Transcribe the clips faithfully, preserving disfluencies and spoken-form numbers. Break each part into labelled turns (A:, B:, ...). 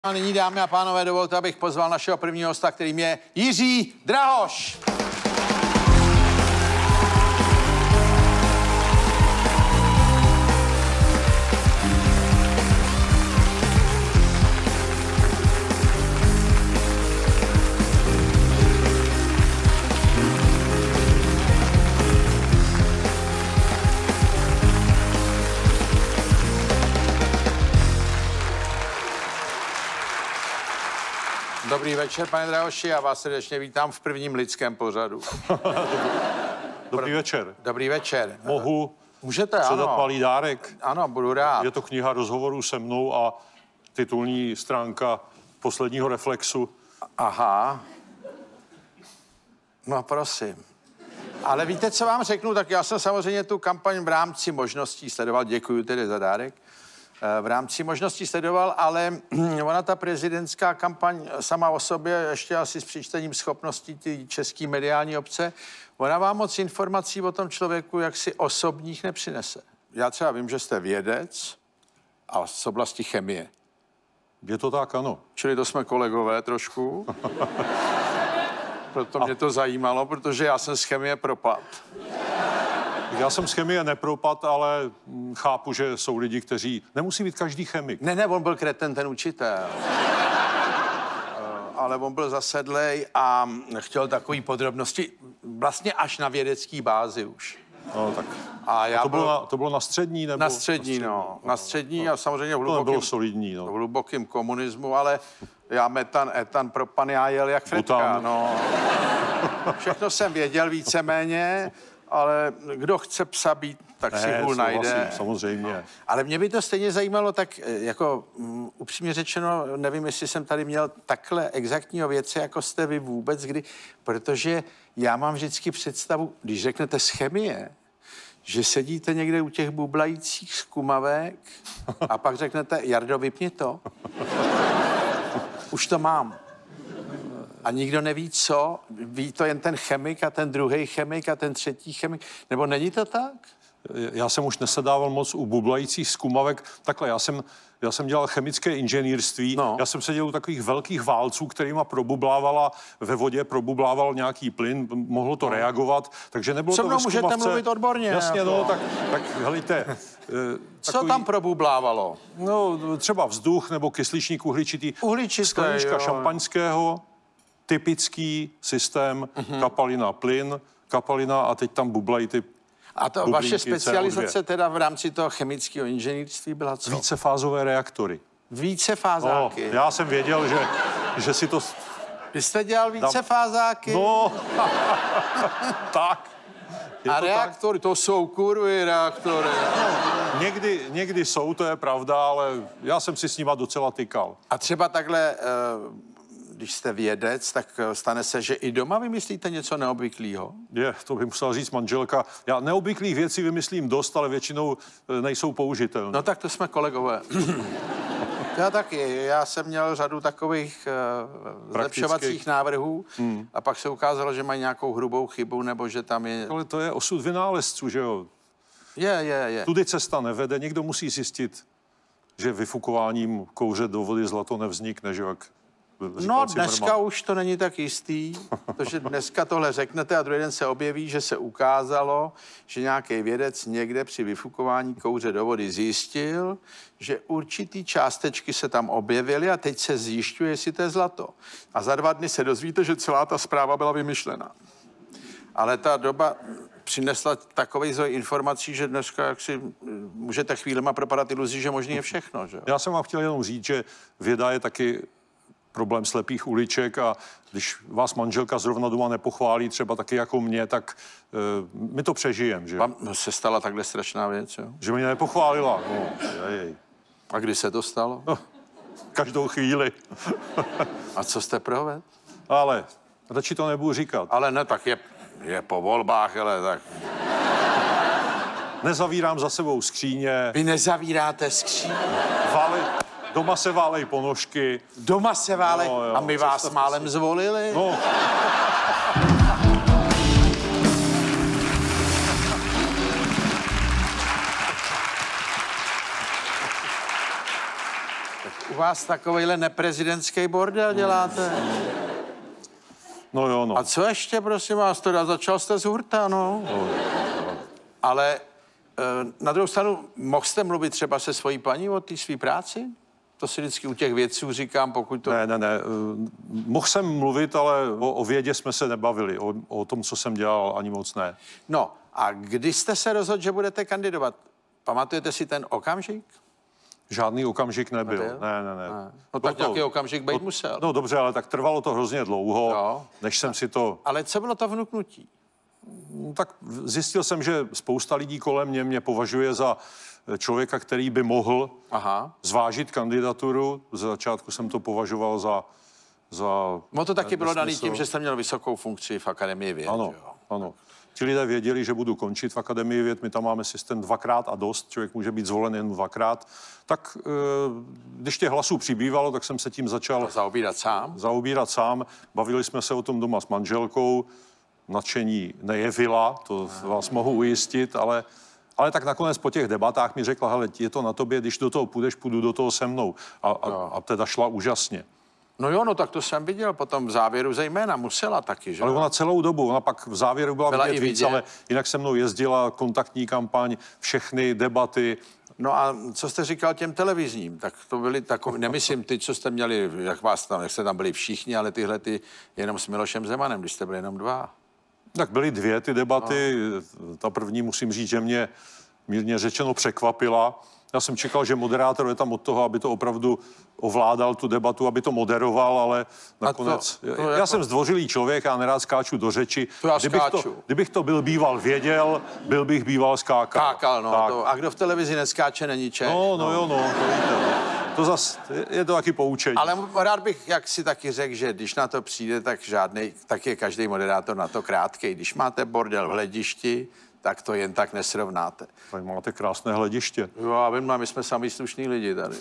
A: A nyní, dámy a pánové, dovolte, abych pozval našeho prvního hosta, kterým je Jiří Drahoš. Dobrý večer, pane Drahoši, já vás srdečně vítám v prvním lidském pořadu.
B: Dobrý večer.
A: Dobrý večer.
B: Mohu
A: Můžete,
B: předat
A: ano.
B: malý dárek?
A: Ano, budu rád.
B: Je to kniha rozhovorů se mnou a titulní stránka posledního Reflexu.
A: Aha. No, prosím. Ale víte, co vám řeknu? Tak já jsem samozřejmě tu kampaň v rámci možností sledoval. Děkuji tedy za dárek. V rámci možností sledoval, ale ona ta prezidentská kampaň sama o sobě, ještě asi s přičtením schopností ty české mediální obce, ona vám moc informací o tom člověku jaksi osobních nepřinese. Já třeba vím, že jste vědec a z oblasti chemie.
B: Je to tak, ano.
A: Čili to jsme kolegové trošku. Proto mě to zajímalo, protože já jsem z chemie propad.
B: Já jsem z chemie nepropad, ale chápu, že jsou lidi, kteří... Nemusí být každý chemik.
A: Ne, ne, on byl kreten, ten učitel. Ale on byl zasedlej a chtěl takový podrobnosti, vlastně až na vědecký bázi už.
B: No, tak.
A: A já
B: a to,
A: byl...
B: bylo na, to bylo na střední, nebo?
A: Na střední, no. Na střední a samozřejmě v hlubokým...
B: To bylo solidní, no.
A: V hlubokým komunismu, ale já metan, etan, propan, já jel jak Fredka,
B: Butan.
A: no. Všechno jsem věděl víceméně, ale kdo chce psa být, tak si hůl najde.
B: Samozřejmě.
A: No. Ale mě by to stejně zajímalo, tak jako um, upřímně řečeno, nevím, jestli jsem tady měl takhle exaktního věce, jako jste vy vůbec kdy, protože já mám vždycky představu, když řeknete z chemie, že sedíte někde u těch bublajících zkumavek a pak řeknete, Jardo, vypni to. Už to mám. A nikdo neví co, ví to jen ten chemik a ten druhý chemik a ten třetí chemik, nebo není to tak?
B: Já jsem už nesedával moc u bublajících zkumavek. Takhle, já jsem, já jsem dělal chemické inženýrství. No. Já jsem seděl u takových velkých válců, kterýma probublávala ve vodě, probublával nějaký plyn, mohlo to no. reagovat, takže nebylo
A: Co
B: to
A: mnou
B: ve zkumavce.
A: můžete mluvit odborně.
B: Jasně,
A: jako.
B: no, tak, tak helejte.
A: Co takový, tam probublávalo?
B: No, třeba vzduch nebo kysličník uhličitý.
A: Uhličité,
B: sklenička
A: jo.
B: šampaňského, typický systém, uh-huh. kapalina, plyn, kapalina a teď tam bublají ty
A: A to vaše specializace C O dva. Teda v rámci toho chemického inženýrství byla co?
B: Vícefázové reaktory.
A: Vícefázáky?
B: No, já jsem věděl, že, že si to...
A: Vy jste dělal vícefázáky?
B: No, tak.
A: Je a to reaktory, tak? To jsou kurvy reaktory.
B: No, někdy, někdy jsou, to je pravda, ale já jsem si s nima docela tykal.
A: A třeba takhle... Uh, když jste vědec, tak stane se, že i doma vymyslíte něco neobvyklého?
B: Je, to by musela říct manželka. Já neobvyklých věcí vymyslím dost, ale většinou nejsou použitelné.
A: No tak to jsme kolegové. Já taky. Já jsem měl řadu takových uh, zlepšovacích návrhů hmm. a pak se ukázalo, že mají nějakou hrubou chybu, nebo že tam je...
B: Ale to je osud vynálezců, že jo?
A: Je, je, je.
B: Tudy cesta nevede. Někdo musí zjistit, že vyfukováním kouře do vody zlato nevznikne, že jak...
A: No dneska Cimrman. Už to není tak jistý, protože dneska tohle řeknete a druhý den se objeví, že se ukázalo, že nějaký vědec někde při vyfukování kouře do vody zjistil, že určitý částečky se tam objevily a teď se zjišťuje, jestli to je zlato. A za dva dny se dozvíte, že celá ta zpráva byla vymyšlená. Ale ta doba přinesla takový zdroj informací, že dneska jak si můžete chvílema propadat iluzi, že možný je všechno. Že?
B: Já jsem vám chtěl jenom říct, že věda je taky problém slepých uliček a když vás manželka zrovna doma nepochválí, třeba taky jako mě, tak uh, my to přežijem, že?
A: Vám se stala takhle strašná věc, jo?
B: Že mě nepochválila, no, jej.
A: A kdy se to stalo?
B: No, každou chvíli.
A: A co jste provedl?
B: Ale radši to nebudu říkat.
A: Ale ne, tak je, je po volbách, ale tak...
B: Nezavírám za sebou skříně.
A: Vy nezavíráte skříně?
B: Vali... Doma se válej ponožky.
A: Doma se válej? No, jo, a my vás málem si... zvolili?
B: No.
A: Tak u vás takovejhle neprezidentský bordel děláte?
B: No jo, no.
A: A co ještě, prosím vás, teda začal jste z hurta, no? no. Ale na druhou stranu, mohl jste mluvit třeba se svojí paní o té své práci? To si vždycky u těch vědců říkám, pokud to...
B: Ne, ne, ne. Mohl jsem mluvit, ale o, o vědě jsme se nebavili. O, o tom, co jsem dělal, ani moc ne.
A: No, a kdy jste se rozhodl, že budete kandidovat? Pamatujete si ten okamžik?
B: Žádný okamžik nebyl.
A: nebyl?
B: Ne, ne, ne.
A: ne. No tak to, nějaký okamžik být
B: to,
A: musel.
B: No dobře, ale tak trvalo to hrozně dlouho, jo. než jsem si to...
A: Ale co bylo to vnuknutí?
B: No, tak zjistil jsem, že spousta lidí kolem mě mě považuje za člověka, který by mohl Aha. zvážit kandidaturu. Z začátku jsem to považoval za... za
A: no to taky bylo daný tím, že jste měl vysokou funkci v Akademii věd.
B: Ano, jo? ano. Ti lidé věděli, že budu končit v Akademii věd, my tam máme systém dvakrát a dost, člověk může být zvolen jen dvakrát. Tak když těch hlasů přibývalo, tak jsem se tím začal...
A: Zaobírat sám?
B: Zaobírat sám. Bavili jsme se o tom doma s manželkou, nadšení nejevila, to vás mohu ujistit, ale, ale tak nakonec po těch debatách mi řekla, hele, je to na tobě, když do toho půjdeš, půjdu do toho se mnou. A, a, a teda šla úžasně.
A: No jo, no tak to jsem viděl potom v závěru zejména, musela taky, že?
B: Ale ona celou dobu, ona pak v závěru byla, byla vidět, vidět víc, ale jinak se mnou jezdila kontaktní kampaň, všechny debaty.
A: No a co jste říkal těm televizním? Tak to byly takové, nemyslím ty, co jste měli, jak vás tam, jak jste tam byli všichni, ale tyhle ty jenom s Milošem Zemanem, když jste byli jenom dva.
B: Tak byly dvě ty debaty. No. Ta první, musím říct, že mě mírně řečeno překvapila. Já jsem čekal, že moderátor je tam od toho, aby to opravdu ovládal tu debatu, aby to moderoval, ale nakonec... To, to já jako... jsem zdvořilý člověk, já nerád skáču do řeči.
A: To já
B: kdybych, to, kdybych to byl býval věděl, byl bych býval skákal.
A: Skákal, no. To, a kdo v televizi neskáče, není Čech.
B: No, no, no jo, no, to víte. To zas, je to taky poučení.
A: Ale rád bych, jak si taky řekl, že když na to přijde, tak žádnej, tak je každý moderátor na to krátkej. Když máte bordel v hledišti, tak to jen tak nesrovnáte.
B: Tady máte krásné hlediště.
A: Jo, a vím, my jsme sami slušní lidi tady.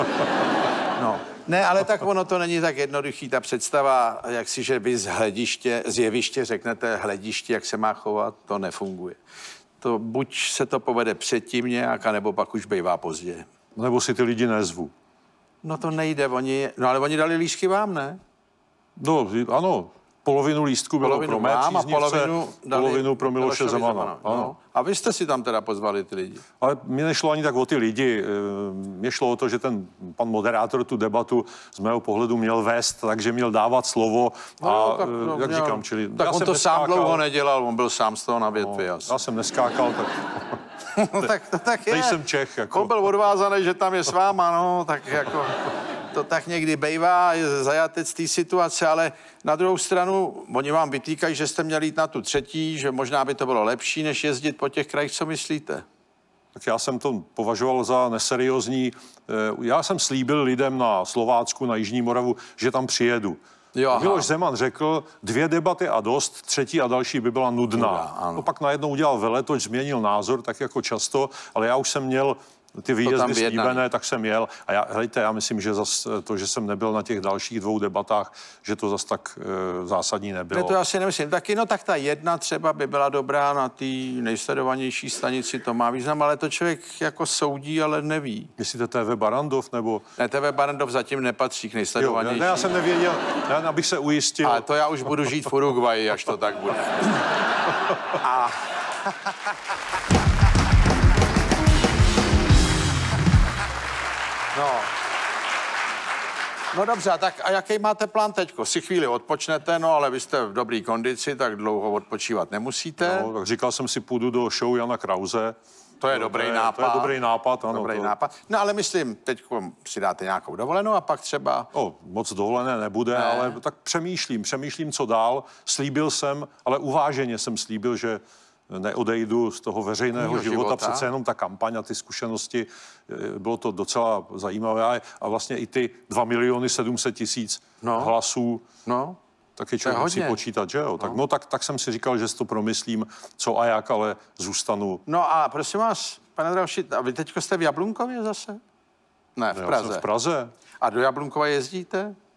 A: No. Ne, ale tak ono to není tak jednoduchý, ta představa, jak si, že vy z hlediště, z jeviště řeknete hlediště, jak se má chovat, to nefunguje. To buď se to povede předtím nějak, nebo pak už bývá pozdě.
B: Nebo si ty lidi nezvu.
A: No to nejde, oni, no ale oni dali lístky vám, ne?
B: No, ano. Polovinu lístku bylo
A: polovinu
B: pro mé
A: mám
B: příznivce,
A: a polovinu,
B: polovinu pro Miloše Zemana.
A: Zemana. No. A vy jste si tam teda pozvali ty lidi?
B: Ale mě nešlo ani tak o ty lidi. Mě šlo o to, že ten pan moderátor tu debatu z mého pohledu měl vést, takže měl dávat slovo.
A: No,
B: a
A: tak, no,
B: jak
A: měl,
B: říkám, čili...
A: Tak on to neskákal. Sám dlouho nedělal, on byl sám z toho na větvi.
B: No, já jsem neskákal, tak...
A: no, tak to tak je.
B: Nejsem Čech. Jako.
A: On byl odvázaný, že tam je s váma, no, tak jako... To tak někdy bejvá, je zajatec té situace, ale na druhou stranu, oni vám vytýkají, že jste měli jít na tu třetí, že možná by to bylo lepší, než jezdit po těch krajích, co myslíte?
B: Tak já jsem to považoval za neseriózní. Já jsem slíbil lidem na Slovácku, na Jižní Moravu, že tam přijedu. Jo, Miloš Zeman řekl, dvě debaty a dost, třetí a další by byla nudná. No, to pak najednou udělal veletoč, změnil názor, tak jako často, ale já už jsem měl ty výjezdy slíbené, tak jsem jel. A já, hejte, já myslím, že zas to, že jsem nebyl na těch dalších dvou debatách, že to zas tak e, zásadní nebylo.
A: Ne, to já si nemyslím. Taky, no tak ta jedna třeba by byla dobrá na té nejsledovanější stanici, to má význam, ale to člověk jako soudí, ale neví.
B: Myslíte T V Barandov, nebo?
A: Ne, T V Barandov zatím nepatří k nejsledovanější.
B: Jo, ne, já jsem nevěděl, já, abych se ujistil.
A: Ale to já už budu žít v Uruguayi, až to tak bude. A... No. No dobře, tak a jaký máte plán teďko? Si chvíli odpočnete, no ale vy jste v dobré kondici, tak dlouho odpočívat nemusíte.
B: No, tak říkal jsem si, půjdu do show Jana Krause.
A: To je dobrý nápad.
B: To je dobrý nápad, ano.
A: Dobrý
B: to...
A: nápad. No ale myslím, teď si dáte nějakou dovolenou a pak třeba...
B: O, moc dovolené nebude, ne. ale tak přemýšlím, přemýšlím, co dál. Slíbil jsem, ale uváženě jsem slíbil, že neodejdu z toho veřejného života. života. Přece jenom ta kampaň a ty zkušenosti, bylo to docela zajímavé. A vlastně i ty dva miliony sedm set tisíc no. hlasů, no. taky člověk musí počítat, že jo? No. Tak, no, tak, tak jsem si říkal, že si to promyslím, co a jak, ale zůstanu.
A: No a prosím vás, pane Drauši, a vy teďko jste v Jablunkově zase? Ne, v Praze.
B: Já jsem v Praze.
A: A do Jablunkova jezdíte?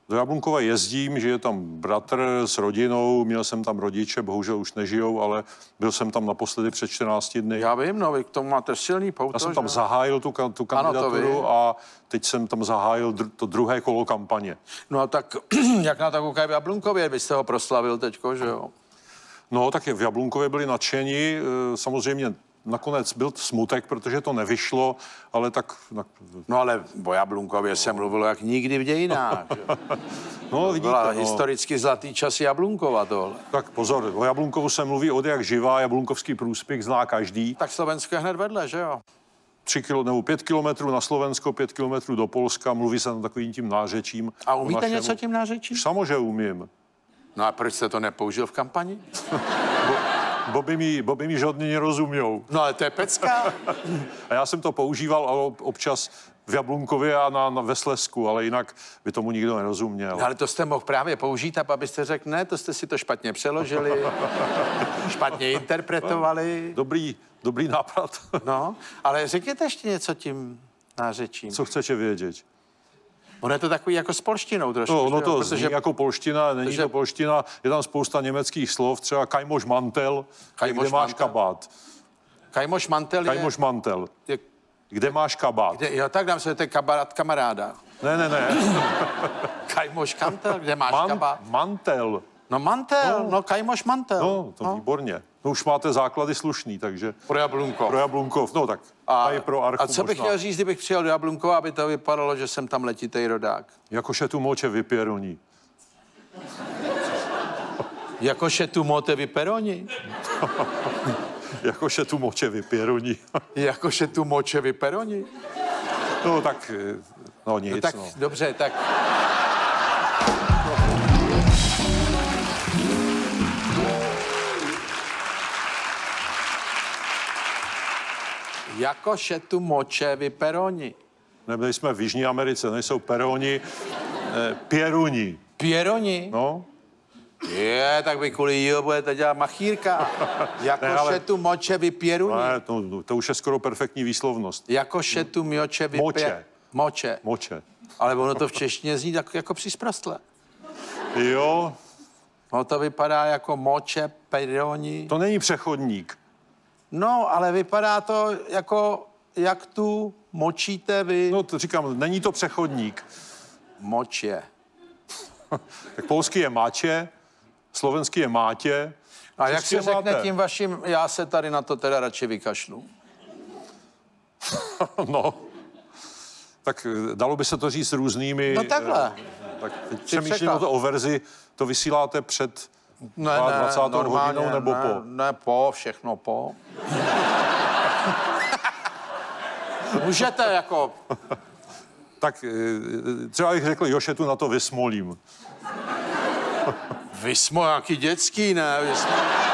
B: Do Jablunkova jezdím, že je tam bratr s rodinou, měl jsem tam rodiče, bohužel už nežijou, ale byl jsem tam naposledy před čtrnácti dny.
A: Já vím, no, vy k tomu máte silný pouto.
B: Já jsem tam
A: že?
B: zahájil tu, tu kandidaturu a teď jsem tam zahájil dr- to druhé kolo kampaně.
A: No tak, jak na to koukají v Jablunkově, byste ho proslavil teďko, že jo?
B: No, tak v Jablunkově byli nadšení, samozřejmě nakonec byl smutek, protože to nevyšlo, ale tak...
A: No ale o Jablunkově se mluvilo jak nikdy v dějinách.
B: No, vidíte,
A: byla
B: no.
A: historicky zlatý čas Jablunkova tohle.
B: Tak pozor, o Jablunkovu se mluví od jak živá, Jablunkovský průspěch zná každý.
A: Tak Slovensko je hned vedle, že jo?
B: Tři kilo, nebo pět kilometrů na Slovensko, pět kilometrů do Polska, mluví se tam takovým tím nářečím.
A: A umíte něco tím nářečím?
B: Samozřejmě umím.
A: No a proč jste to nepoužil v kampani?
B: Bobby mi, Bobby mi žádný nerozumějou.
A: No ale to je pecka.
B: A já jsem to používal ale občas v Jablunkově a na, na ve Slezsku, ale jinak by tomu nikdo nerozuměl.
A: No, ale to jste mohl právě použít, a abyste řekl, ne, to jste si to špatně přeložili, špatně interpretovali.
B: Dobrý, dobrý nápad.
A: No, ale řekněte ještě něco tím nářečím.
B: Co chcete vědět?
A: Ono je to takový jako s polštinou trošku.
B: No, ono to
A: protože...
B: zní jako polština, není
A: protože...
B: to polština, je tam spousta německých slov, třeba kajmoš mantel,
A: Kajmoš
B: kde máš
A: mantel.
B: kabát.
A: Kajmoš mantel je...
B: Kajmoš mantel.
A: je...
B: Kde máš kabát?
A: Kde... Jo, tak dám se, to je kamarát kamaráda.
B: Ne, ne, ne.
A: Kajmoš kantel, kde máš
B: Man,
A: kabát?
B: mantel.
A: No mantel, no, no kajmoš mantel.
B: No, to no. Výborně. No už máte základy slušný, takže...
A: Pro Jablunkov.
B: Pro Jablunkov, no tak.
A: A,
B: a, je pro Archu
A: a co bych
B: možná.
A: chtěl říct, kdybych přijel do Jablunkova, aby to vypadalo, že jsem tam letitej rodák?
B: Jakože tu moče vypěroní.
A: Jakože tu mote vyperoni?
B: Jakože tu moče vypěroní.
A: Jakože tu moče vyperoni?
B: No tak, no nic,
A: No tak
B: no.
A: dobře, tak... Jakože tu moče vyperoni.
B: Nebyli jsme v Jižní Americe, nejsou peroni, eh, pěruni.
A: Pěroni?
B: No.
A: Je, tak vy kvůli jího budete dělat machírka. Jakože
B: ale-
A: tu moče vypěruni.
B: Ne, to, to už je skoro perfektní výslovnost.
A: Jakože tu moče vypě...
B: Moče.
A: Moče.
B: Moče.
A: Ale ono to v češtině zní tak jako přisprostle.
B: Jo,
A: Ono to vypadá jako moče, peroni.
B: to není přechodník.
A: No, ale vypadá to jako, jak tu močíte vy.
B: No to říkám, není to přechodník.
A: Moče.
B: Tak polský je máče, slovenský je mátě.
A: A jak
B: Český
A: se řekne
B: máte.
A: tím vaším, já se tady na to teda radši vykašlu.
B: No, tak eh, dalo by se to říct různými...
A: No takhle.
B: eh, Tak teď přemýšlím
A: překlad.
B: o to o verzi, to vysíláte před
A: Ne,
B: dvacátou
A: ne, normálně,
B: hodinou nebo
A: ne,
B: po?
A: Ne, po, všechno po. Můžete jako...
B: Tak eh, třeba bych řekl, Joše, tu na to vysmolím.
A: Vysmo, jaký dětský, ne? Vysmo...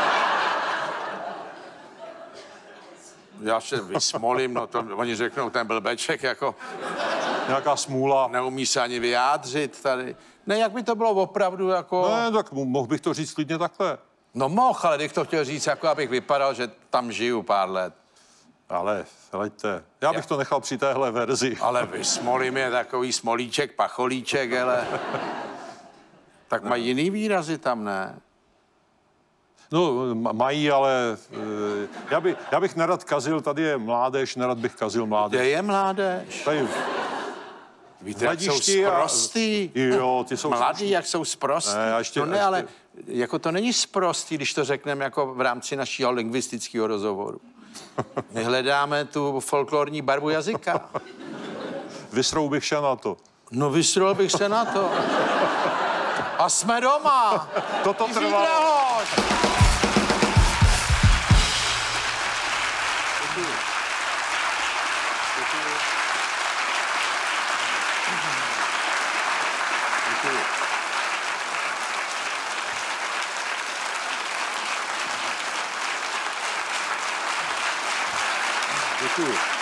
A: Já se vysmolím, no to oni řeknou, ten blbeček jako
B: Nějaká smůla.
A: neumí se ani vyjádřit tady. Ne, jak by to bylo opravdu jako...
B: Ne, tak mo- mohl bych to říct klidně takhle.
A: No mohl, ale bych to chtěl říct, jako abych vypadal, že tam žiju pár let.
B: Ale, hleďte, já bych to nechal při téhle verzi.
A: Ale vysmolím je takový smolíček, pacholíček, hele. Tak mají jiný výrazy tam, ne?
B: No, ma- mají, ale eh, já, by, já bych nerad kazil, tady je mládež, nerad bych kazil mládež.
A: Kde je mládež?
B: Tady
A: Víte, jak jsou
B: mladišti a-
A: sprostý?
B: Jo, ty jsou
A: Mladí, jak jsou sprostý.
B: Ne, já ještě-
A: no ne,
B: ještě-
A: ale jako to není sprostý, když to řekneme jako v rámci našeho lingvistického rozhovoru. My hledáme tu folklorní barvu jazyka.
B: Vysrou bych šel na to.
A: No vysrol bych se na to. A jsme doma.
B: Toto
A: Jiří
B: trvalo.
A: Drahoš.
B: Děkuji.